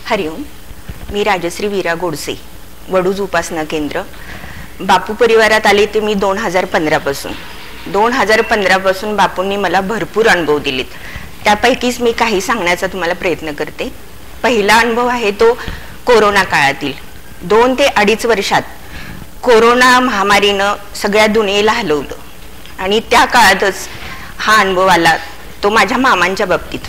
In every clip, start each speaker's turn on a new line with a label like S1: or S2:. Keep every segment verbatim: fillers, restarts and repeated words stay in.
S1: हरिओम, मी राजश्री वीरा गोडसे, वडूज उपासना केंद्र. बापू परिवारात आले ते मी दोन हजार पंधरा पासून दोन हजार पंधरा पासून बापूंनी मला भरपूर अनुभव दिलेत. त्यापैकीच मी काही सांगण्याचा तुम्हाला प्रयत्न करते. पहिला अनुभव आहे तो कोरोना काळातील. दोन ते अडीच वर्षात कोरोना महामारीनं सगळ्या दुनियेला हलवलं आणि त्या काळातच हा अनुभव आला तो माझ्या मामांच्या बाबतीत.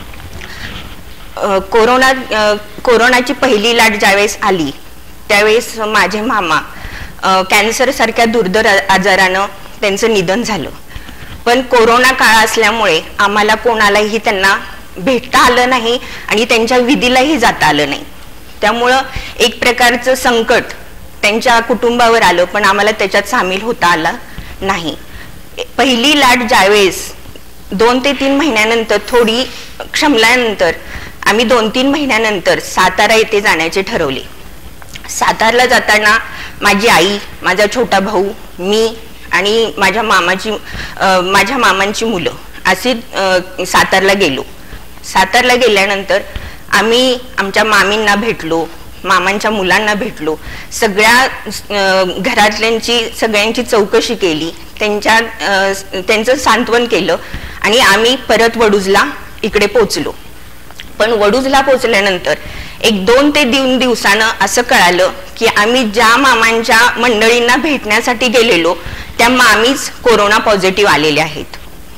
S1: कोरोना कोरोनाची पहिली लाट ज्यावेळेस आली त्यावेळेस माझे मामा कॅन्सर सारख्या दुर्धर आजारानं त्यांचं निधन झालं. पण कोरोना काळ असल्यामुळे आम्हाला कोणालाही त्यांना भेटता आलं नाही आणि त्यांच्या विधीलाही जाता आलं नाही. त्यामुळं एक प्रकारचं संकट त्यांच्या कुटुंबावर आलं, पण आम्हाला त्याच्यात सामील होता आला नाही. पहिली लाट ज्यावेळेस दोन ते तीन महिन्यानंतर थोडी क्षमल्यानंतर आम्ही दोन तीन महिन्यानंतर सातारा येथे जाण्याचे ठरवले. सातारला जाताना माझी आई, माझा छोटा भाऊ, मी आणि माझ्या मामाची माझ्या मामांची मुलं असे सातारला गेलो. सातारला गेल्यानंतर आम्ही आमच्या मामींना भेटलो, मामांच्या मुलांना भेटलो, सगळ्या घरातल्यांची सगळ्यांची चौकशी केली, त्यांच्या त्यांचं सांत्वन केलं आणि आम्ही परत वडूजला इकडे पोचलो. पण वडूजला पोचल्यानंतर एक दोन ते तीन दिवसानं असं कळालं की आम्ही ज्या मामांच्या मंडळींना भेटण्यासाठी गेलेलो त्या मामीच कोरोना पॉझिटिव्ह आलेल्या आहेत.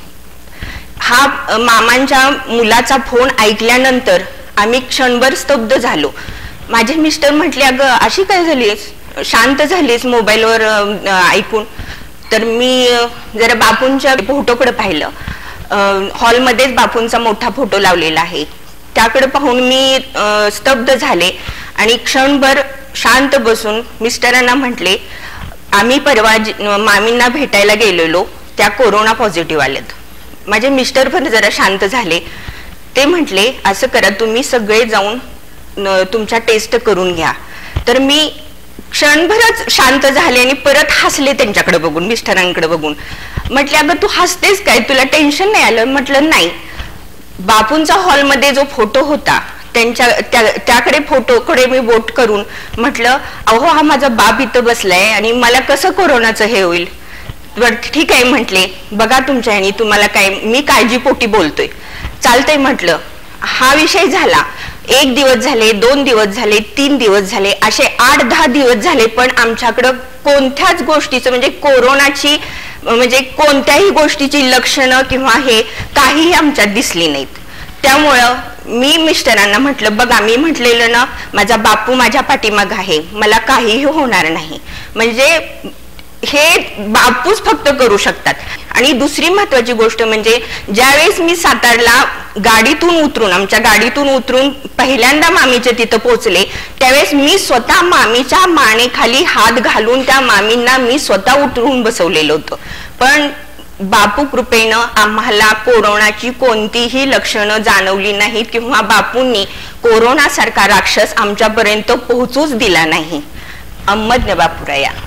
S1: हा मामांच्या मुलाचा फोन ऐकल्यानंतर आम्ही क्षणभर स्तब्ध झालो. माझे मिस्टर म्हटले, अगं अशी काय झालीस, शांत झालीस मोबाईलवर ऐकून. तर मी जरा बापूंच्या फोटोकडे पाहिलं. हॉलमध्येच बापूंचा मोठा फोटो लावलेला आहे. त्याकडे पाहून मी स्तब्ध झाले आणि क्षणभर शांत बसून मिस्टरांना म्हटले, आम्ही परवा मामींना भेटायला गेलेलो त्या कोरोना पॉझिटिव्ह आलेत. माझे मिस्टर पण जरा शांत झाले. ते म्हटले, असं करा तुम्ही सगळे जाऊन तुमच्या टेस्ट करून घ्या. तर मी क्षणभरच शांत झाले आणि परत हसले त्यांच्याकडे बघून, मिस्टरांकडे बघून. म्हटले, अगं तू हसतेस काय, तुला टेन्शन नाही आलं? म्हटलं नाही. बापूंचा हॉलमध्ये जो फोटो होता त्यांच्या त्या त्याकडे फोटोकडे मी बोट करून म्हटलं, अहो हा माझा बाप इथं बसलाय आणि मला कसं कोरोनाचं हे होईल. बरं ठीक आहे म्हटले, बघा तुमच्या ह्यानी तुम्हाला काय, मी काळजीपोटी बोलतोय, चालतंय म्हटलं. हा विषय झाला. एक दिवस झाले, दोन दिवस झाले, तीन दिवस झाले, असे आठ दहा दिवस झाले, पण आमच्याकडं कोणत्याच गोष्टीचं म्हणजे कोरोनाची म्हणजे कोणत्याही गोष्टीची लक्षणं किंवा हे काहीही आमच्यात दिसली नाहीत. त्यामुळं मी मिस्टरांना म्हटलं, बघा मी म्हटलेलं ना माझा बापू माझ्या पाठीमाग आहे, मला काहीही होणार नाही. म्हणजे हे बापूच फक्त करू शकतात. आणि दुसरी महत्वाची गोष्ट म्हणजे ज्यावेळेस मी सातारला गाडीतून उतरून आमच्या गाडीतून उतरून पहिल्यांदा मामीच्या तिथं पोहोचले त्यावेळेस मी स्वतः मामीच्या मानेखाली हात घालून त्या मामींना मी स्वतः उतरून बसवलेलं होतं. पण बापू कृपेनं आम्हाला कोरोनाची कोणतीही लक्षणं जाणवली नाहीत किंवा बापूंनी कोरोना सारखा राक्षस आमच्यापर्यंत पोहोचूच दिला नाही. अहमद बापूराया.